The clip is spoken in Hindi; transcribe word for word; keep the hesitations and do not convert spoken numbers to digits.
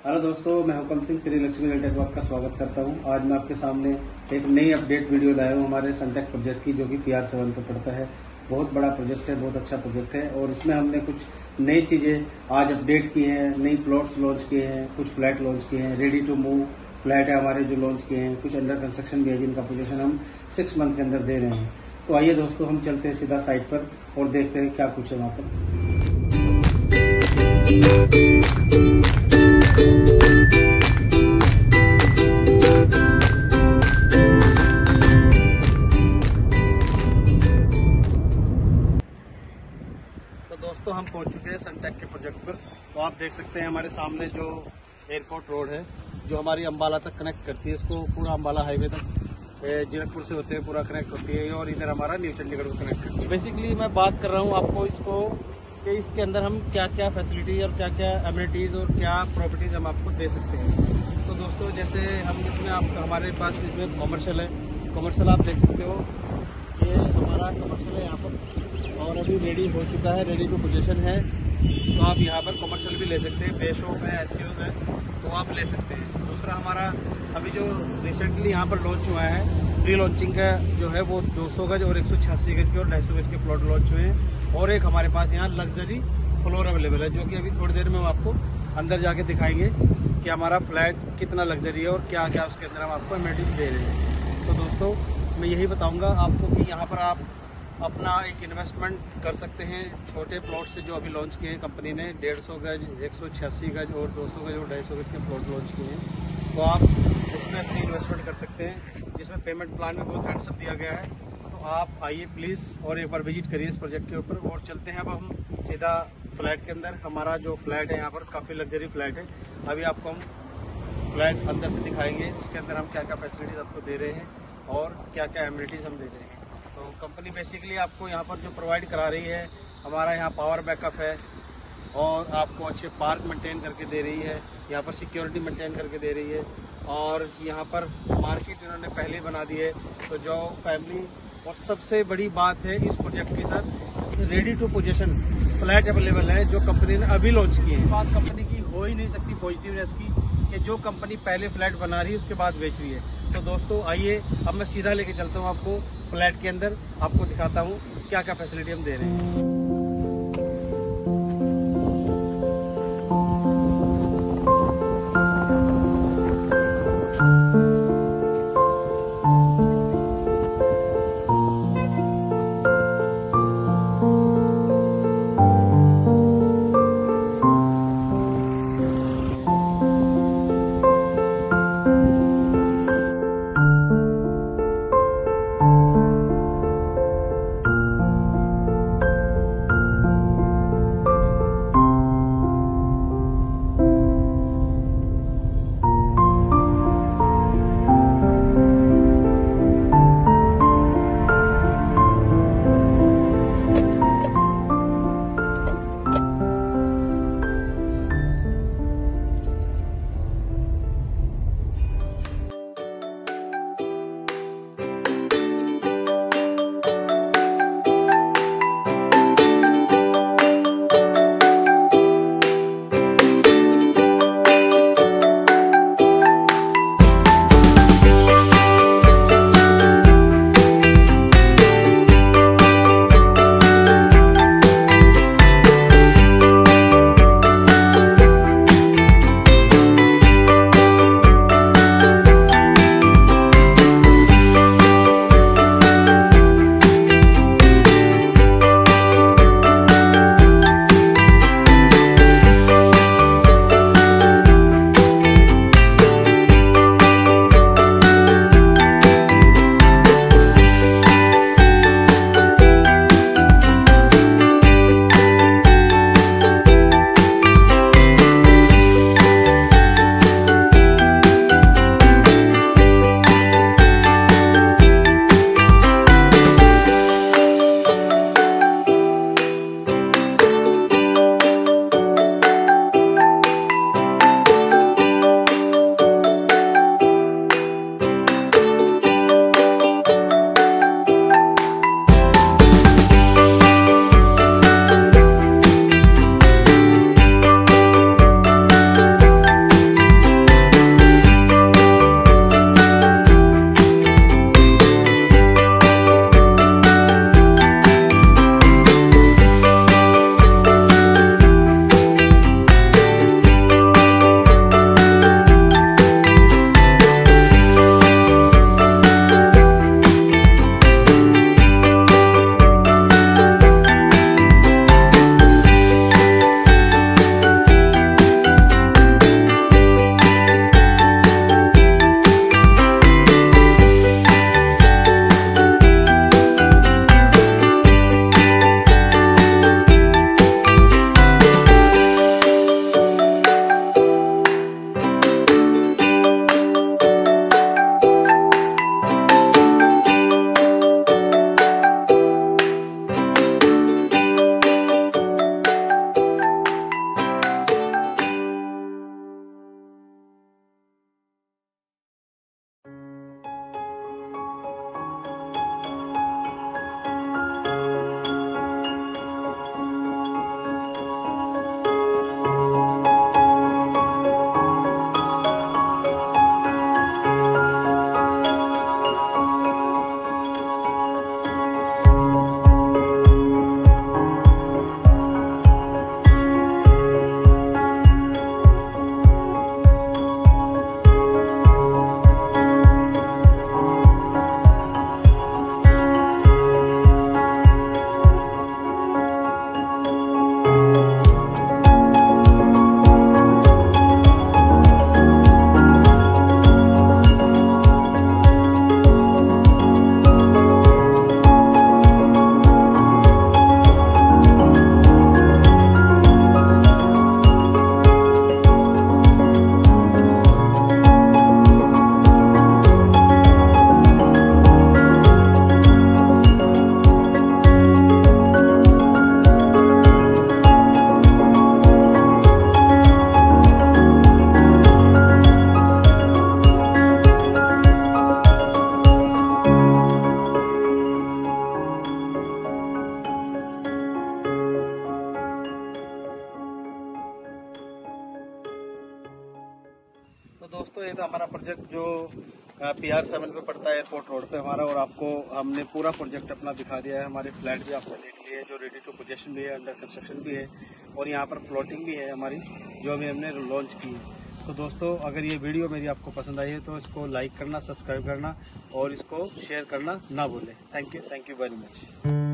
हेलो दोस्तों, मैं Hukam Singh Shri Lakshmi real tech work का स्वागत करता हूं। आज मैं आपके सामने एक नई अपडेट वीडियो लाया हूं हमारे सनटेक प्रोजेक्ट की, जो कि पी आर सेवन पे पड़ता है। बहुत बड़ा प्रोजेक्ट है, बहुत अच्छा प्रोजेक्ट है और इसमें हमने कुछ नई चीजें आज अपडेट की हैं। नई प्लॉट्स लॉन्च किए हैं, कुछ फ्लैट लॉन्च किए हैं, रेडी टू मूव फ्लैट है हमारे जो लॉन्च किए हैं। कुछ अंडर कंस्ट्रक्शन भी है जिनका पोजीशन हम सिक्स मंथ के अंदर दे रहे हैं। तो आइए दोस्तों, हम चलते हैं सीधा साइट पर और देखते हैं क्या कुछ है वहां पर। तो दोस्तों, हम पहुंच चुके हैं सनटेक के प्रोजेक्ट पर। तो आप देख सकते हैं हमारे सामने जो एयरपोर्ट रोड है, जो हमारी अंबाला तक कनेक्ट करती है। इसको पूरा अंबाला हाईवे तक जीरकपुर से होते हुए पूरा कनेक्ट होती है और इधर हमारा न्यू चंडीगढ़ को कनेक्ट करती है। बेसिकली मैं बात कर रहा हूँ आपको इसको कि इसके अंदर हम क्या क्या फैसिलिटी और क्या क्या एमिनिटीज और क्या प्रॉपर्टीज हम आपको दे सकते हैं। तो दोस्तों, जैसे हम इसमें आप हमारे पास इसमें कमर्शियल है। कमर्शियल आप देख सकते हो, ये हमारा कमर्शियल है यहाँ पर और अभी रेडी हो चुका है, रेडी टू पोजीशन है। तो आप यहाँ पर कमर्शियल भी ले सकते हैं, बेशॉप है, एसयूज है, तो आप ले सकते हैं। दूसरा हमारा अभी जो रिसेंटली यहाँ पर लॉन्च हुआ है, प्री लॉन्चिंग का जो है वो दो सौ गज और एक सौ छियासी गज के और ढाई सौ गज के प्लॉट लॉन्च हुए हैं। और एक हमारे पास यहाँ लग्जरी फ्लोर अवेलेबल है, जो कि अभी थोड़ी देर में हम आपको अंदर जाके दिखाएंगे कि हमारा फ्लैट कितना लग्जरी है और क्या क्या उसके अंदर हम आपको एमिनिटीज दे रहे हैं। तो दोस्तों, मैं यही बताऊंगा आपको कि यहाँ पर आप अपना एक इन्वेस्टमेंट कर सकते हैं। छोटे प्लॉट से जो अभी लॉन्च किए हैं कंपनी ने, डेढ़ सौ गज, एक सौ छियासी गज और दो सौ गज और ढाई सौ गज के प्लॉट लॉन्च किए हैं। तो आप इसमें अपनी इन्वेस्टमेंट कर सकते हैं, जिसमें पेमेंट प्लान में बहुत हैंडसम दिया गया है। तो आप आइए प्लीज़ और एक बार विजिट करिए इस प्रोजेक्ट के ऊपर। और चलते हैं अब हम सीधा फ्लैट के अंदर। हमारा जो फ्लैट है यहाँ पर काफ़ी लग्जरी फ्लैट है। अभी आपको हम फ्लैट अंदर से दिखाएंगे, उसके अंदर हम क्या क्या फैसिलिटीज़ आपको दे रहे हैं और क्या क्या एमिनिटीज़ हम दे रहे हैं। तो कंपनी बेसिकली आपको यहाँ पर जो प्रोवाइड करा रही है, हमारा यहाँ पावर बैकअप है और आपको अच्छे पार्क मेंटेन करके दे रही है। यहाँ पर सिक्योरिटी मेंटेन करके दे रही है और यहाँ पर मार्केट इन्होंने पहले ही बना दी है। तो जो फैमिली, और सबसे बड़ी बात है इस प्रोजेक्ट की sir, ready to position flat available है जो कंपनी ने अभी लॉन्च की है। बात कंपनी की हो ही नहीं सकती पॉजिटिवनेस की कि जो कंपनी पहले फ्लैट बना रही है उसके बाद बेच रही है। तो दोस्तों आइए, अब मैं सीधा लेके चलता हूँ आपको फ्लैट के अंदर, आपको दिखाता हूँ क्या क्या फैसिलिटी हम दे रहे हैं। दोस्तों ये था हमारा प्रोजेक्ट जो पी आर सेवन पे पड़ता है एयरपोर्ट रोड पे हमारा, और आपको हमने पूरा प्रोजेक्ट अपना दिखा दिया है। हमारे फ्लैट भी आपने देख लिए जो रेडी टू पोजीशन भी है, अंडर कंस्ट्रक्शन भी है, और यहाँ पर प्लॉटिंग भी है हमारी जो अभी हमने लॉन्च की है। तो दोस्तों अगर ये वीडियो मेरी आपको पसंद आई है तो इसको लाइक करना, सब्सक्राइब करना और इसको शेयर करना ना भूलें। Thank you, thank you very much.